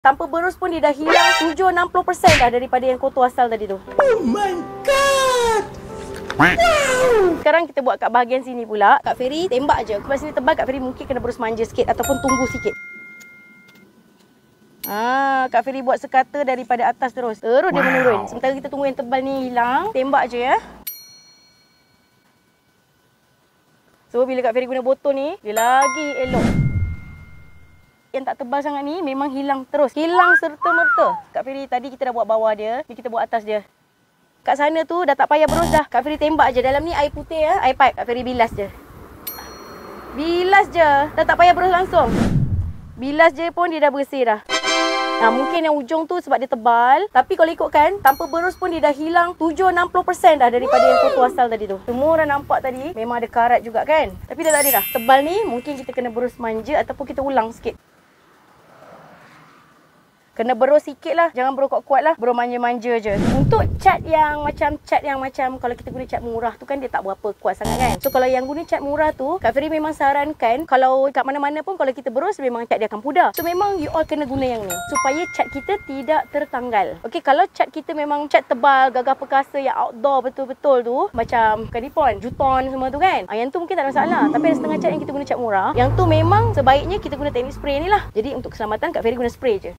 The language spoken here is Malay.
Tanpa berus pun dia dah hilang 70-60% dah daripada yang kotor asal tadi tu. Oh my god! Wow. Sekarang kita buat kat bahagian sini pula. Kak Ferry tembak je. Sebab sini tebal, Kak Ferry mungkin kena berus manja sikit ataupun tunggu sikit. Kak Ferry buat sekata daripada atas terus. Terus dia menurun. Sementara kita tunggu yang tebal ni hilang, tembak je ya. So bila Kak Ferry guna botol ni, dia lagi elok. Yang tak tebal sangat ni memang hilang terus. Hilang serta-merta. Kak Ferry tadi kita dah buat bawah dia, ni kita buat atas dia. Kat sana tu dah tak payah berus dah. Kak Ferry tembak je. Dalam ni air putih ya, air pipe. Kak Ferry bilas je. Bilas je. Dah tak payah berus langsung. Bilas je pun dia dah bersih dah. Mungkin yang ujung tu sebab dia tebal. Tapi kalau ikutkan, tanpa berus pun dia dah hilang 70-60% dah daripada yang kotor asal tadi tu. Semua orang nampak tadi memang ada karat juga kan. Tapi dah tak ada dah. Tebal ni mungkin kita kena berus manja ataupun kita ulang sikit. Kena berus sikit lah. Jangan berus kuat-kuat lah. Berus manja-manja je. Untuk cat yang macam kalau kita guna cat murah tu kan dia tak berapa kuat sangat kan. So kalau yang guna cat murah tu, Kak Ferry memang sarankan kalau kat mana-mana pun kalau kita berus memang cat dia akan pudar. So memang you all kena guna yang ni. Supaya cat kita tidak tertanggal. Okay, kalau cat kita memang cat tebal, gagah perkasa yang outdoor betul-betul tu. Macam Kadipon, Juton semua tu kan. Yang tu mungkin tak ada masalah. Tapi ada setengah cat yang kita guna cat murah. Yang tu memang sebaiknya kita guna teknik spray ni lah. Jadi untuk keselamatan Kak Ferry guna spray je.